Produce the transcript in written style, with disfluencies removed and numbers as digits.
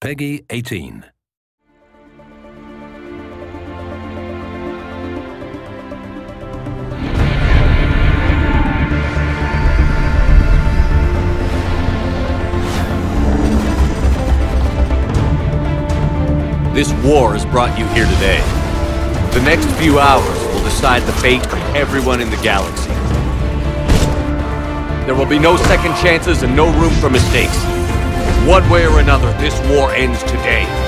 Peggy 18. This war has brought you here today. The next few hours will decide the fate of everyone in the galaxy. There will be no second chances and no room for mistakes. One way or another, this war ends today.